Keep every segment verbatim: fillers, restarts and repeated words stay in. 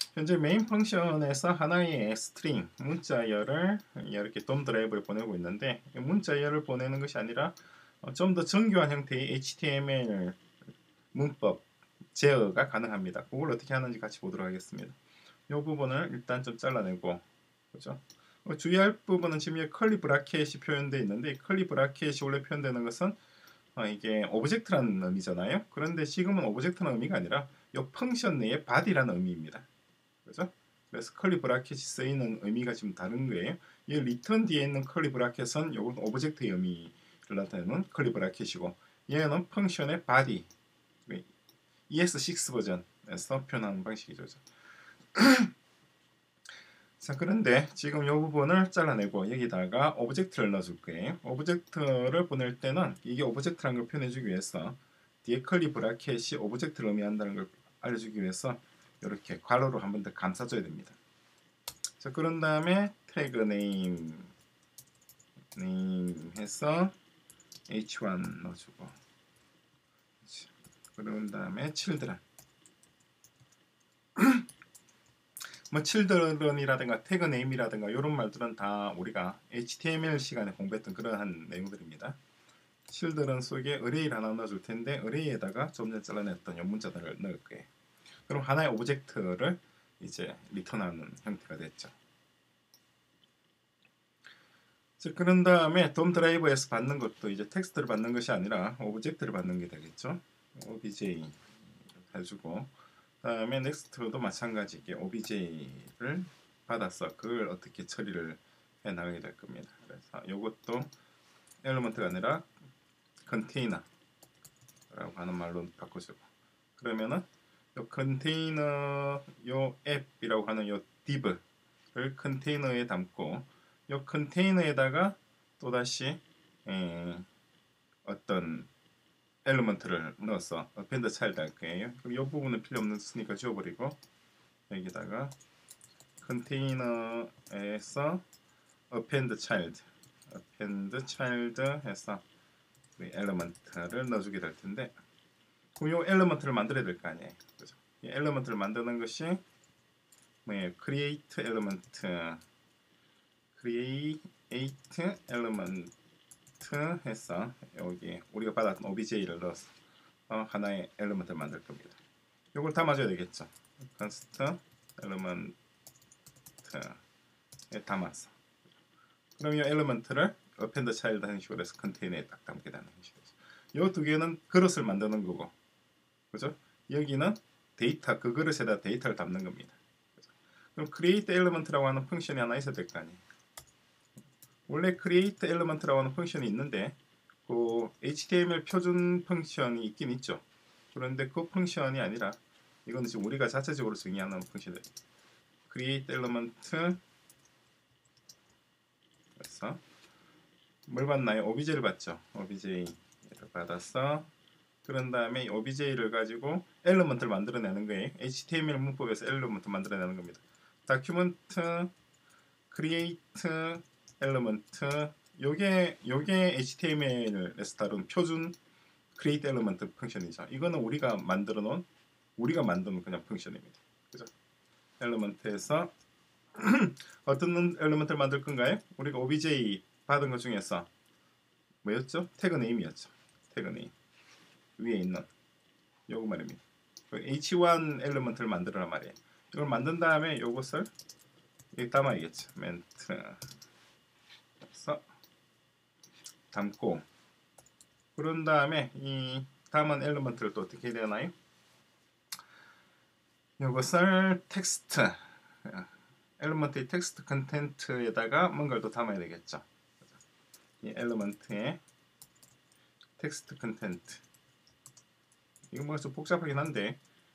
현재 메인 펑션에서 하나의 스트링 문자열을 이렇게 돔 드라이브를 보내고 있는데 문자열을 보내는 것이 아니라 좀 더 정교한 형태의 에이치티엠엘 문법 제어가 가능합니다. 그걸 어떻게 하는지 같이 보도록 하겠습니다. 이 부분을 일단 좀 잘라내고, 그죠? 주의할 부분은 지금 여기 컬리 브라켓이 표현되어 있는데, 컬리 브라켓이 원래 표현되는 것은 어, 이게 오브젝트라는 의미잖아요. 그런데 지금은 오브젝트라는 의미가 아니라 이 펑션 내의 body라는 의미입니다. 그죠? 그래서 컬리 브라켓이 쓰이는 의미가 지금 다른 거예요. 이 리턴 뒤에 있는 컬리 브라켓은 요건 오브젝트의 의미를 나타내는 컬리 브라켓이고, 얘는 펑션의 body, 이에스 식스 버전에서 표현하는 방식이죠. 자, 그런데 지금 이 부분을 잘라내고 여기다가 오브젝트를 넣어줄 거예요. 오브젝트를 보낼 때는 이게 오브젝트라는 걸 표현해주기 위해서 뒤에 컬리 브라켓이 오브젝트를 의미한다는 걸 알려주기 위해서 이렇게 괄호로 한 번 더 감싸줘야 됩니다. 자, 그런 다음에 태그 네임 네임 해서 에이치 원 넣어주고, 그런 다음에 children 뭐 children이라든가 태그 네임이라든가 이런 말들은 다 우리가 에이치티엠엘 시간에 공부했던 그러한 내용들입니다. children 속에 array를 하나 넣어줄 텐데 array에다가 좀 전에 잘라냈던 이 문자들을 넣을 거예요. 그럼 하나의 오브젝트를 이제 리턴하는 형태가 됐죠. 자, 그런 다음에 돔 드라이브에서 받는 것도 이제 텍스트를 받는 것이 아니라 오브젝트를 받는 게 되겠죠. 오비제이 해주고, 그 다음에 넥스트도 마찬가지게 오비제이를 받아서 그걸 어떻게 처리를 해 나가게 될 겁니다. 그래서 이것도 엘리먼트가 아니라 컨테이너라고 하는 말로 바꿔주고, 그러면은 요 컨테이너 요 앱이라고 하는 요 div를 컨테이너에 담고 요 컨테이너에다가 또다시 에, 어떤 엘리먼트를 넣어서 append child 할 거예요. 그럼 이 부분은 필요 없으니까 지워버리고 여기다가 컨테이너에서 append child append child 해서 엘리먼트를 넣어주게 될 텐데, 그럼 이 엘리먼트를 만들어야 될 거 아니에요. 그죠? 이 엘리먼트를 만드는 것이 뭐예요? create element create element 해서 여기 우리가 받았던 오비제이를 넣어서 어, 하나의 엘리먼트를 만들 겁니다. 이걸 담아줘야 되겠죠. const element 에 담아서, 그럼 이 엘리먼트를 append child 하는 식으로 해서 컨테이너에 딱 담게 되는 식이죠. 이 두 개는 그릇을 만드는 거고, 그죠? 여기는 데이터, 그 그릇에다 데이터를 담는 겁니다. 그죠? 그럼 create element라고 하는 펑션이 하나 있어야 될 거 아니에요. 원래 create element라고 하는 펑션이 있는데 그 에이치티엠엘 표준 펑션이 있긴 있죠. 그런데 그 펑션이 아니라 이거는 지금 우리가 자체적으로 정의하는 펑션이에요. create element 그래서 뭘 받나요? 오비제이를 받죠. 오비제이를 받아서 그런 다음에 오비제이를 가지고 엘리먼트를 만들어내는 거예요. 에이치티엠엘 문법에서 엘리먼트 만들어내는 겁니다. 다큐멘트 create 엘리먼트, 요게 요게 에이치티엠엘에서 다룬 표준 create element 펑션이죠. 이거는 우리가 만들어 놓은 우리가 만든 그냥 펑션입니다. 그죠? 엘리먼트에서 어떤 엘리먼트를 만들 건가요? 우리가 오비제이 받은 것 중에서 뭐였죠? 태그 네임이었죠. 태그 네임 위에 있는 요거 말입니다. 에이치 원 엘리먼트를 만들어란 말이에요. 이걸 만든 다음에 요것을 여기 담아야겠죠. 멘트 그래서 담고, 그런 다음에 이 담은 엘리먼트를 또 어떻게 해야 되나요? 이것을 텍스트 엘리먼트의 텍스트 컨텐트에다가 뭔가를 또 담아야 되겠죠. 이 엘리먼트의 텍스트 컨텐트, 이거 뭔가 좀 복잡하긴 한데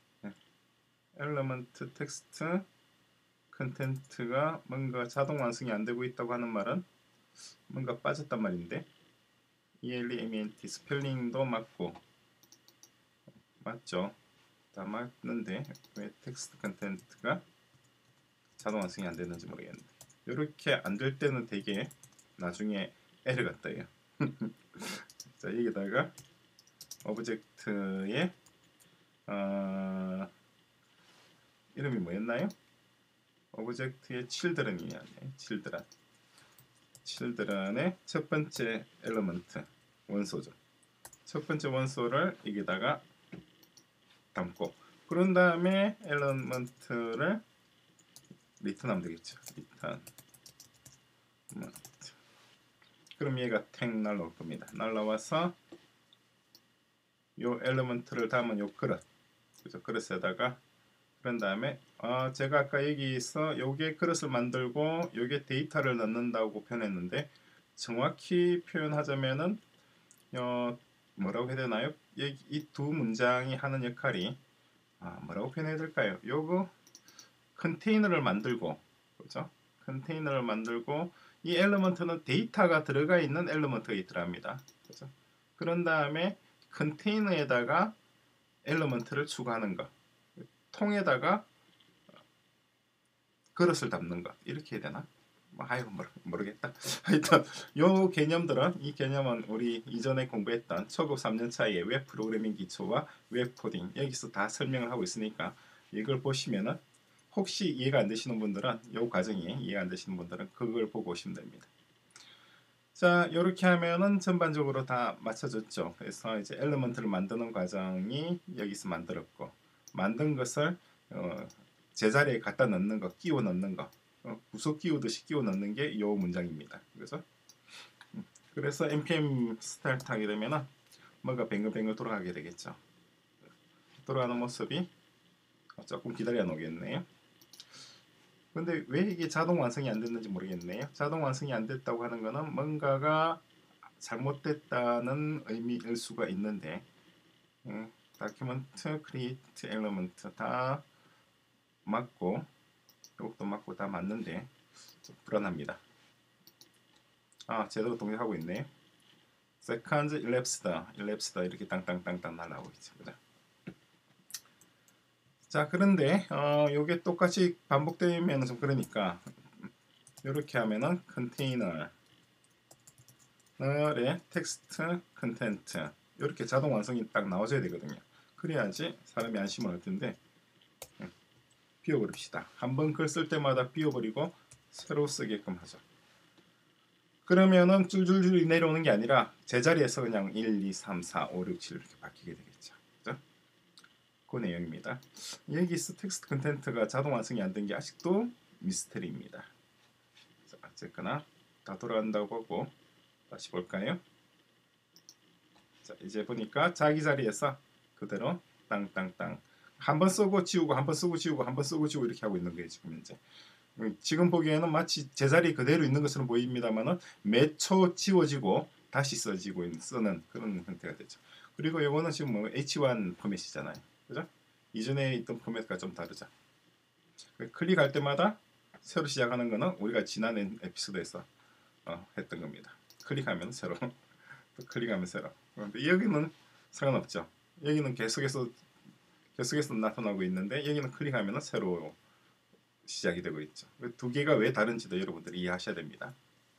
엘리먼트 텍스트 컨텐트가 뭔가 자동 완성이 안 되고 있다고 하는 말은 뭔가 빠졌단 말인데, 엘리멘트 스펠링도 맞고 맞죠? 다 맞는데 왜 텍스트 컨텐트가 자동 완성이 안 되는지 모르겠는데, 이렇게 안 될 때는 되게 나중에 에러가 떠요. 자, 여기다가 오브젝트에 어, 이름이 뭐였나요? 오브젝트의 children이었네. children. children의 첫 번째 엘리먼트 원소죠. 첫 번째 원소를 여기다가 담고 그런 다음에 엘리먼트를 리턴하면 되겠죠. 리턴. 그럼 얘가 탱 날라올 겁니다. 날라와서 요 엘리먼트를 담은 요 그릇, 그죠? 그릇에다가 그런 다음에 어, 제가 아까 여기서 요게 그릇을 만들고 요게 데이터를 넣는다고 표현했는데 정확히 표현하자면은 어, 뭐라고 해야 되나요? 이 두 문장이 하는 역할이 아, 뭐라고 표현해야 될까요? 요거 컨테이너를 만들고 그죠? 컨테이너를 만들고 이 엘리먼트는 데이터가 들어가 있는 엘리먼트가 있더랍니다. 그죠? 그런 다음에 컨테이너에다가 엘리먼트를 추가하는 것, 통에다가 그릇을 담는 것 이렇게 해야 되나? 뭐 아이고 모르겠다. 하여튼 요 개념들은 이 개념은 우리 이전에 공부했던 초급 삼 년 차의 웹 프로그래밍 기초와 웹 코딩 여기서 다 설명을 하고 있으니까 이걸 보시면은 혹시 이해가 안 되시는 분들은 요 과정이 이해가 안 되시는 분들은 그걸 보고 오시면 됩니다. 자, 이렇게 하면은 전반적으로 다 맞춰졌죠. 그래서 이제 엘리먼트를 만드는 과정이 여기서 만들었고, 만든 것을 어, 제자리에 갖다 넣는 거, 끼워 넣는 거, 어, 구석 끼우듯이 끼워 넣는 게 이 문장입니다. 그래서 그래서 엔피엠 스타트 하게 되면은 뭔가 뱅글뱅글 돌아가게 되겠죠. 돌아가는 모습이 조금 기다려 놓겠네요. 근데 왜 이게 자동 완성이 안 됐는지 모르겠네요. 자동 완성이 안 됐다고 하는 거는 뭔가가 잘못됐다는 의미일 수가 있는데 음, 다큐멘트, 크리에이트, 엘리먼트 다 맞고 이것도 맞고 다 맞는데 좀 불안합니다. 아 제대로 동작하고 있네요. 세컨즈 일랩스다 일랩스다 이렇게 땅땅땅땅 날라오고 있죠. 그죠? 자 그런데 어, 요게 똑같이 반복되면 좀 그러니까 이렇게 하면은 컨테이너의 텍스트 컨텐트 이렇게 자동 완성이 딱 나와줘야 되거든요. 그래야지 사람이 안심을 할 텐데 비워버립시다. 한번 글 쓸 때마다 비워버리고 새로 쓰게끔 하죠. 그러면은 줄줄줄 내려오는 게 아니라 제자리에서 그냥 일, 이, 삼, 사, 오, 육, 칠 이렇게 바뀌게 되겠죠. 그죠? 그 내용입니다. 여기서 텍스트 컨텐트가 자동 완성이 안 된 게 아직도 미스터리입니다. 자, 어쨌거나 다 돌아간다고 하고 다시 볼까요? 자, 이제 보니까 자기 자리에서 그대로 땅땅땅 한 번 쓰고 지우고 한 번 쓰고 지우고 한 번 쓰고 지우고 이렇게 하고 있는 거예요. 지금 이제 지금 보기에는 마치 제자리 그대로 있는 것처럼 보입니다만은 매 초 지워지고 다시 써지고 있는, 쓰는 그런 형태가 되죠. 그리고 이거는 지금 뭐 에이치 원 포맷이잖아요. 그죠? 이전에 있던 포맷과 좀 다르죠. 클릭할 때마다 새로 시작하는 거는 우리가 지난 에피소드에서 어, 했던 겁니다. 클릭하면 새로 또 클릭하면 새로. 그런데 여기는 상관없죠. 여기는 계속해서 계속해서 나타나고 있는데 여기는 클릭하면 새로 시작이 되고 있죠. 두 개가 왜 다른지도 여러분들이 이해하셔야 됩니다.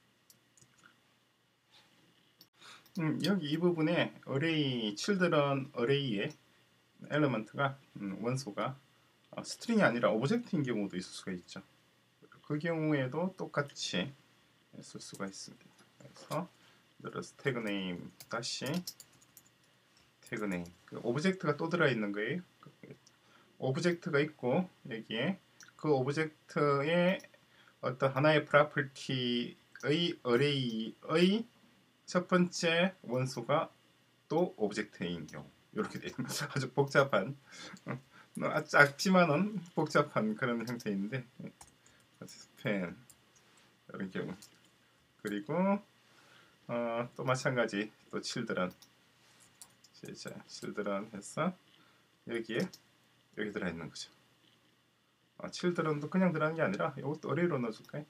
음, 여기 이 부분에 array, children array의 엘리먼트가 음, 원소가 어, 스트링이 아니라 오브젝트인 경우도 있을 수가 있죠. 그 경우에도 똑같이 쓸 수가 있습니다. 그래서 들어서 태그 네임 다시 태그 네임 그 오브젝트가 또 들어 있는 거예요. 오브젝트가 있고 여기에 그 오브젝트의 어떤 하나의 프로퍼티의 array의 첫 번째 원소가 또 오브젝트인 경우 이렇게 되는 아주 복잡한 어, 작지만은 복잡한 그런 형태인데 스팬 이런 경우 그리고 어, 또 마찬가지 또 children children 해서 여기에 여기 들어있는 거죠. 아, children도 그냥 들어가는 게 아니라 이것도 array로 넣어줄까요?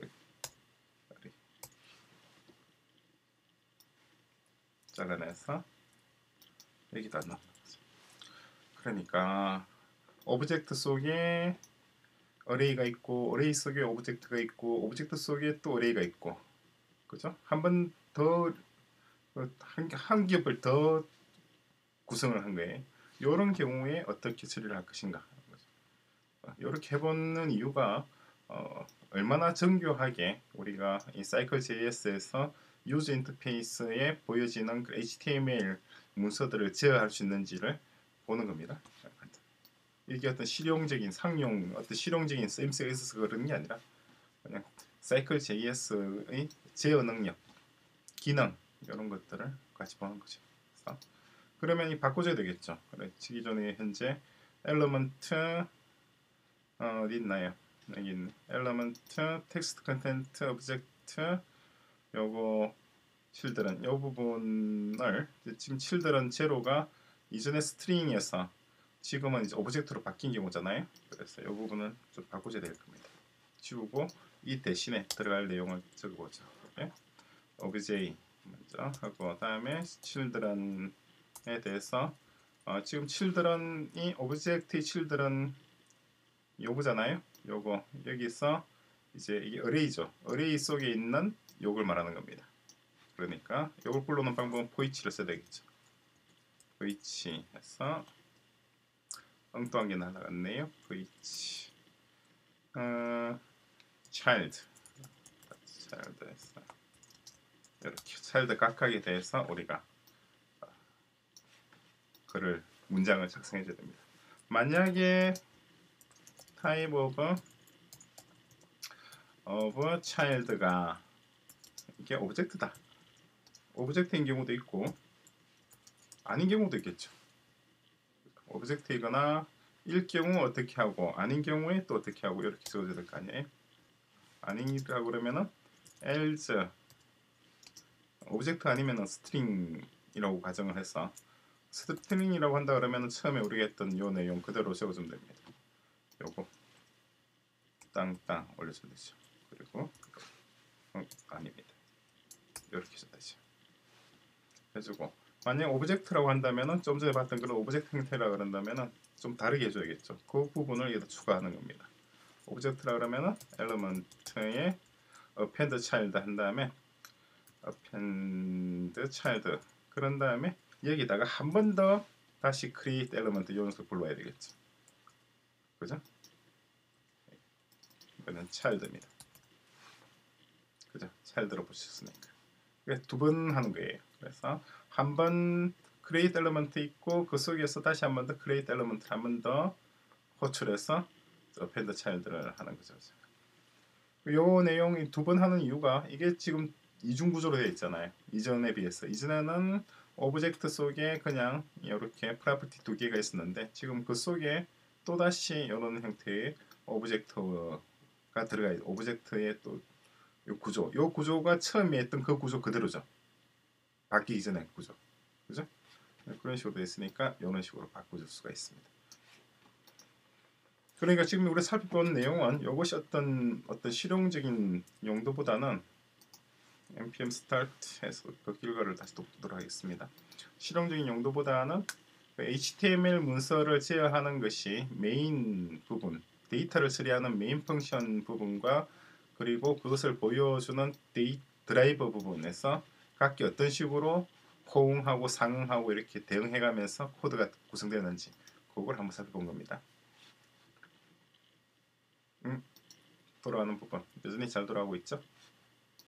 잘라내서 여기다 넣는 거죠. 그러니까 오브젝트 속에 array가 있고 array 속에 오브젝트가 있고 오브젝트 속에 또 array가 있고 그죠? 한 번 더 한, 한 겹을 더 구성을 한 거예요. 이런 경우에 어떻게 처리를 할 것인가 이렇게 해보는 이유가 어, 얼마나 정교하게 우리가 이 사이클 제이에스에서 유저 인터페이스에 보여지는 그 에이치티엠엘 문서들을 제어할 수 있는지를 보는 겁니다. 이게 어떤 실용적인 상용, 어떤 실용적인 쓰임새가 있어서 그러는 게 아니라 그냥 사이클 제이에스의 제어 능력, 기능 이런 것들을 같이 보는 거죠. 그래서 그러면 이 바꿔줘야 되겠죠. 그래, 기존에 현재 엘리먼트 어, 어디 있나요? 여기 있네. 엘리먼트 텍스트 컨텐트 오브젝트 요거 칠드런 요 부분을 지금 칠드런 제로가 이전에 스트링에서 지금은 이제 오브젝트로 바뀐 경우잖아요. 그래서 이 부분을 좀 바꾸셔야 될 겁니다. 지우고 이 대신에 들어갈 내용을 적어보죠. 네? 오브제이 먼저 하고 다음에 children에 대해서 어, 지금 children이 오브젝트의 children 요거잖아요. 요거 여기서 이제 이게 어레이죠. 어레이 속에 있는 요걸 말하는 겁니다. 그러니까 요걸 불러놓은 방법은 포이치를 써야 되겠죠. 포이치 해서 엉뚱한 게 날아갔네요. 포이치 어, child child 해서 이렇게 child 각각에 대해서 우리가 글을 문장을 작성해 줘야 됩니다. 만약에 type of of child가 이게 오브젝트다. 오브젝트인 경우도 있고 아닌 경우도 있겠죠. 오브젝트이거나 일 경우 어떻게 하고 아닌 경우에 또 어떻게 하고 이렇게 적어줘야 될 거 아니에요. 아니라고 그러면은 else 오브젝트 아니면은 스트링이라고 가정을 해서 스트링이라고 한다 그러면은 처음에 우리가 했던 요 내용 그대로 적어주면 됩니다. 요거 땅땅 올려주면 되죠. 그리고 어, 아닙니다. 이렇게 해줘야죠. 해주고 만약 오브젝트라고 한다면은 좀 전에 봤던 그런 오브젝트 형태라 그런다면은 좀 다르게 해줘야겠죠. 그 부분을 여기다 추가하는 겁니다. 오브젝트라 그러면은 엘리먼트에 append child 한 다음에 append child 그런 다음에 여기다가 한 번 더 다시 create element 이 녀석 불러야 되겠죠. 그죠? 이거는 child입니다. 그죠? child로 보셨으니까. 두 번 하는 거예요. 그래서 한 번 create element 있고 그 속에서 다시 한 번 더 create element 한 번 더 호출해서 append child를 하는 거죠. 요 내용이 두 번 하는 이유가 이게 지금 이중 구조로 되어 있잖아요. 이전에 비해서 이전에는 오브젝트 속에 그냥 이렇게 프로퍼티 두 개가 있었는데 지금 그 속에 또 다시 이런 형태의 오브젝트가 들어가 있. 오브젝트의 또 요 구조, 요 구조가 처음에 했던 그 구조 그대로죠. 바뀌기 전에 구조, 그죠? 그런 식으로 되어 있으니까 이런 식으로 바꿔줄 수가 있습니다. 그러니까 지금 우리 살펴본 내용은 이것이 어떤 어떤 실용적인 용도보다는 npm start해서 그 결과를 다시 돕도록 하겠습니다. 실용적인 용도보다는 에이치티엠엘 문서를 제어하는 것이 메인 부분, 데이터를 처리하는 메인 펑션 부분과 그리고 그것을 보여주는 데이, 드라이버 부분에서 각기 어떤 식으로 호응하고 상응하고 이렇게 대응해가면서 코드가 구성되는지 그걸 한번 살펴본 겁니다. 음, 돌아가는 부분 여전히 잘 돌아가고 있죠?